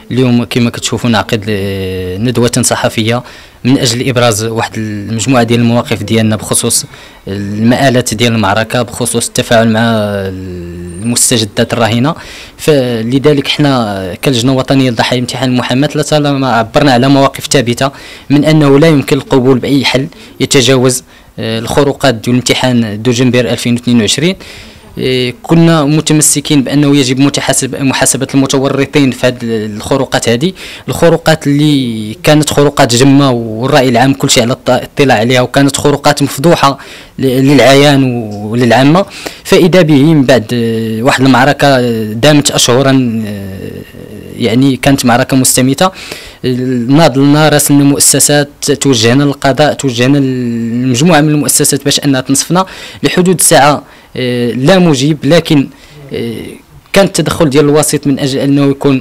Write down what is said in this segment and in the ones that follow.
اليوم كما كتشوفوا نعقد ندوة صحفية من أجل إبراز واحد المجموعة ديال المواقف ديالنا بخصوص المآلات ديال المعركة، بخصوص التفاعل مع المستجدات الراهنة. فلذلك حنا كلجنة وطنية لضحايا امتحان المحاماة لطالما عبرنا على مواقف ثابتة من أنه لا يمكن القبول بأي حل يتجاوز الخروقات ديال الامتحان دجنبر 2022. كنا متمسكين بانه يجب محاسبه المتورطين في هذه الخروقات. هذه الخروقات اللي كانت خروقات جمه والراي العام كل شيء على الاطلاع عليها، وكانت خروقات مفضوحه للعيان وللعامه. فاذا به من بعد واحد المعركه دامت اشهرا، يعني كانت معركه مستميته، ناضلنا راسلنا مؤسسات، توجهنا للقضاء، توجهنا لمجموعه من المؤسسات باش انها تنصفنا لحدود ساعه لا مجيب. لكن كان التدخل ديال الوسيط من اجل انه يكون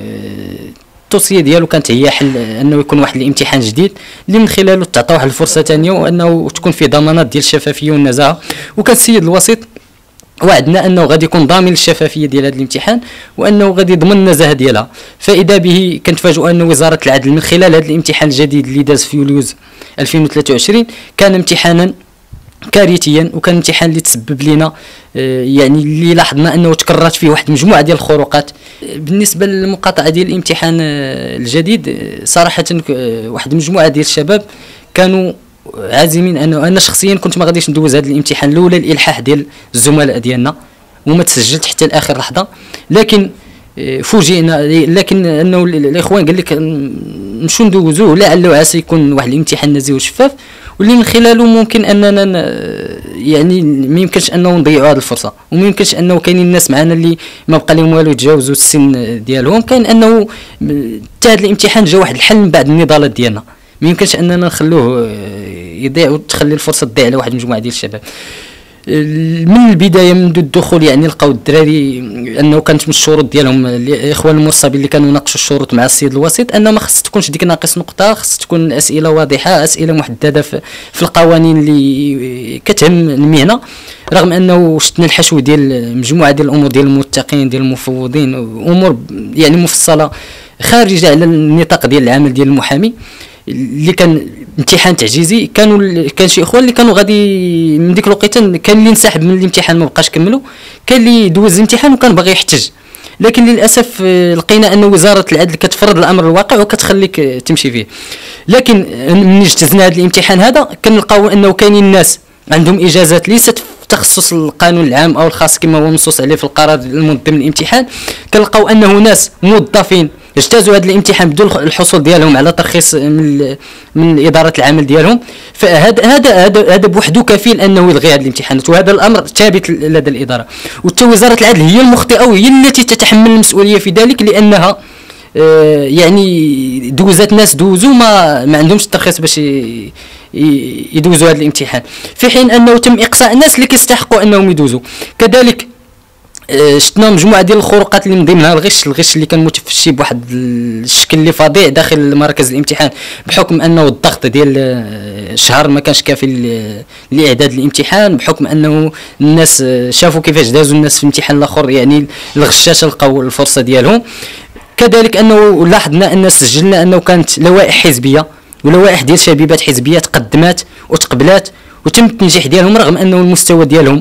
التوصيه ديالو كانت هي حل انه يكون واحد الامتحان جديد اللي من خلاله تعطى واحد الفرصه ثانيه وانه تكون فيه ضمانات ديال الشفافيه والنزاهه. وكان السيد الوسيط وعدنا انه غادي يكون ضامن الشفافيه ديال هذا الامتحان وانه غادي يضمن النزاهه ديالها. فاذا به كنتفاجئوا ان وزاره العدل من خلال هذا الامتحان الجديد اللي داز في يوليوز 2023 كان امتحانا كارثيا، وكان امتحان اللي تسبب لنا يعني اللي لاحظنا انه تكررت فيه واحد المجموعه ديال الخروقات. بالنسبه للمقاطعه ديال الامتحان الجديد صراحه واحد المجموعه ديال الشباب كانوا عازمين انه انا شخصيا كنت ما غاديش ندوز هذا الامتحان لولا الالحاح ديال الزملاء ديالنا، وما تسجلت حتى لاخر لحظه. لكن فوجئنا، لكن انه الاخوان قال لك نمشيو ندوزوه لعله عسى يكون واحد الامتحان نزيه وشفاف واللي من خلاله ممكن اننا يعني ما يمكنش انه نضيعوا هذه الفرصه، وما يمكنش انه كاينين الناس معنا اللي ما بقى لهم والو يتجاوزوا السن ديالهم. كان انه حتى هذا الامتحان جا واحد الحل من بعد النضالات ديالنا، ما يمكنش اننا نخلوه يضيع وتخلي الفرصه تضيع على واحد المجموعه ديال الشباب. من البدايه منذ الدخول يعني لقاو الدراري انه كانت من الشروط ديالهم الاخوان المرصبين اللي كانوا يناقشوا الشروط مع السيد الوسيط انه ما خص تكونش ديك ناقص نقطه، خص تكون اسئله واضحه، اسئله محدده في القوانين اللي كتهم المهنه. رغم انه شفنا الحشو ديال مجموعه ديال الامور ديال المتقين ديال المفوضين، امور يعني مفصله خارجه على النطاق ديال العمل ديال المحامي اللي كان امتحان تعجيزي. كان شي اخوان اللي كانوا غادي من ديك الوقيته، كان اللي انسحب من الامتحان ما بقاش كملوا، كان اللي دوز الامتحان وكان باغي يحتج. لكن للاسف لقينا ان وزاره العدل كتفرض الامر الواقع وكتخليك تمشي فيه. لكن من اجتزنا هذا الامتحان هذا كنلقاو انه كاينين الناس عندهم اجازات ليست في تخصص القانون العام او الخاص كما هو منصوص عليه في القرار المنظم للامتحان. كنلقاو انه ناس موظفين اجتازوا هذا الامتحان بدون الحصول ديالهم على ترخيص من اداره العمل ديالهم. فهذا بوحده كفيل انه يلغي هذه الامتحانات، وهذا الامر ثابت لدى الاداره. وحتى وزاره العدل هي المخطئه وهي التي تتحمل المسؤوليه في ذلك، لانها يعني دوزات ناس دوزوا ما عندهمش الترخيص باش يدوزوا هذا الامتحان، في حين انه تم اقصاء الناس اللي كيستحقوا انهم يدوزوا. كذلك شفنا مجموعه ديال الخروقات اللي من ضمنها الغش اللي كان متفشي بواحد الشكل اللي فظيع داخل مركز الامتحان، بحكم انه الضغط ديال الشهر ما كانش كافي لاعداد الامتحان، بحكم انه الناس شافوا كيفاش دازوا الناس في الامتحان الاخر، يعني الغشاشه لقاو الفرصه ديالهم. كذلك انه لاحظنا ان سجلنا انه كانت لوائح حزبيه ولوائح ديال شبيبات حزبيه تقدمات وتقبلات وتم التنجيح ديالهم، رغم انه المستوى ديالهم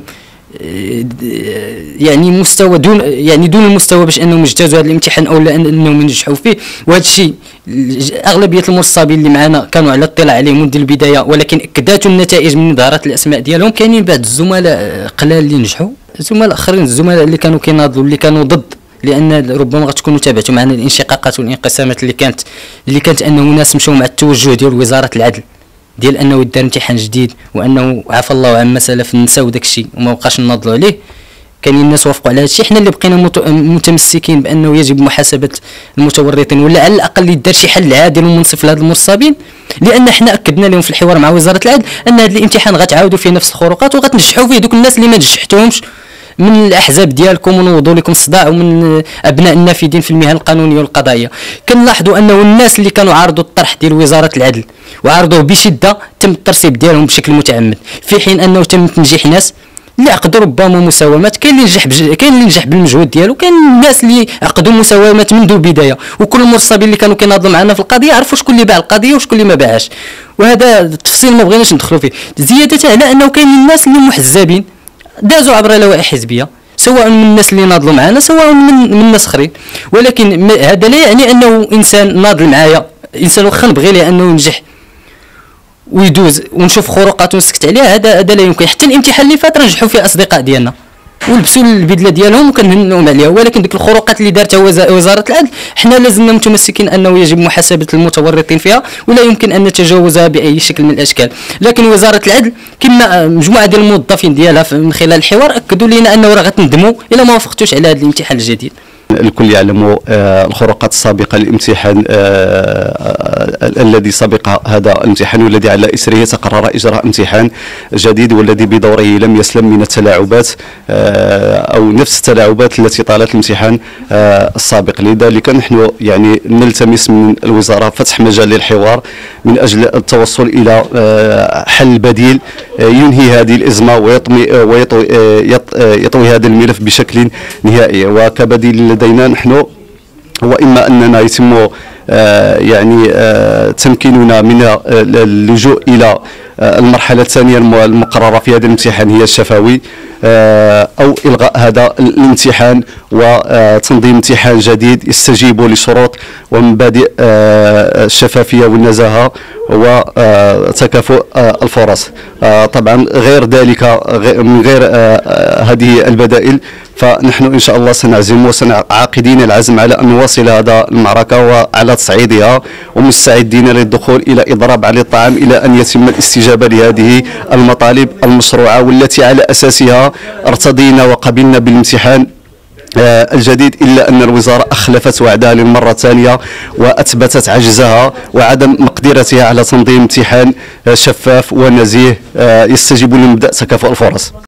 يعني مستوى دون المستوى باش انهم يجتازوا هذا الامتحان او انهم ينجحوا فيه. وهذا الشيء اغلبيه المرصبين اللي معنا كانوا على اطلاع عليه منذ البدايه، ولكن اكداتوا النتائج من ظهرت الاسماء ديالهم. كاينين بعض الزملاء قلال اللي نجحوا، زملاء اخرين الزملاء اللي كانوا كيناضلوا اللي كانوا ضد، لان ربما غتكونوا تابعتوا معنا الانشقاقات والانقسامات اللي كانت انه ناس مشاو مع التوجه ديال وزاره العدل ديال انه يدار امتحان جديد وانه عفى الله عما سلف نساو داك الشيء وما بقاش نناضلوا عليه. كاينين الناس وافقوا على هذا الشيء، حنا اللي بقينا متمسكين بانه يجب محاسبه المتورطين، ولا على الاقل يدار شي حل عادل ومنصف لهاد المرصبين، لان حنا اكدنا لهم في الحوار مع وزاره العدل ان هذا الامتحان غتعاودوا فيه نفس الخروقات وغتنجحوا فيه دوك الناس اللي ما نجحتهمش من الاحزاب ديالكم ونوضوا لكم الصداع، ومن ابناء النافذين في المهن القانونيه والقضائيه. كنلاحظوا انه الناس اللي كانوا عارضوا الطرح ديال وزاره العدل وعارضوه بشده تم الترسيب ديالهم بشكل متعمد، في حين انه تم تنجيح ناس اللي عقدوا ربما مساومات. كاين اللي نجح بالمجهود ديالو، كاين الناس اللي عقدوا مساومات منذ البدايه، وكل المرصبين اللي كانوا كيناضلوا معنا في القضيه عرفوا شكون اللي باع القضيه وشكون اللي ما باعهاش، وهذا التفصيل ما بغيناش ندخلوا فيه. زياده على انه كاين الناس اللي محزبين دازوا عبر لوائح حزبيه، سواء من الناس اللي ناضلوا معنا سواء من ناس اخرين، ولكن هذا لا يعني انه انسان ناضل معايا، انسان واخا نبغي ليه انه ينجح ويدوز ونشوف خروقات ونسكت عليها، هذا لا يمكن. حتى الامتحان اللي فات نجحوا فيه اصدقاء ديالنا ولبسوا البدله ديالهم وكنهنئوهم عليها، ولكن ديك الخروقات اللي دارتها وزاره العدل حنا لازلنا متمسكين انه يجب محاسبه المتورطين فيها، ولا يمكن ان نتجاوزها باي شكل من الاشكال. لكن وزاره العدل كما مجموعه ديال الموظفين ديالها من خلال الحوار اكدوا لنا انه راه غتندموا الا ما وافقتوش على هذا الامتحان الجديد. الكل يعلم الخروقات السابقة للامتحان الذي سبق هذا الامتحان والذي على إثره تقرر إجراء امتحان جديد، والذي بدوره لم يسلم من التلاعبات أو نفس التلاعبات التي طالت الامتحان السابق. لذلك نحن يعني نلتمس من الوزارة فتح مجال للحوار من أجل التوصل إلى حل بديل ينهي هذه الأزمة ويطوي هذا الملف بشكل نهائي. وكبديل لدينا نحن هو إما أننا يتم يعني تمكيننا من اللجوء إلى المرحلة الثانية المقررة في هذا الامتحان هي الشفوي، أو إلغاء هذا الامتحان وتنظيم امتحان جديد يستجيب لشروط ومبادئ الشفافية والنزاهة وتكافؤ الفرص. طبعا غير ذلك، من غير هذه البدائل فنحن إن شاء الله سنعزم وسنعقدين العزم على أن نواصل هذا المعركة وعلى تصعيدها، ومستعدين للدخول إلى إضراب على الطعام إلى أن يتم الاستجابة لهذه المطالب المشروعة والتي على أساسها ارتضينا وقبلنا بالامتحان الجديد، إلا أن الوزارة أخلفت وعدها للمرة الثانية وأثبتت عجزها وعدم مقدرتها على تنظيم امتحان شفاف ونزيه يستجيب لمبدأ تكافؤ الفرص.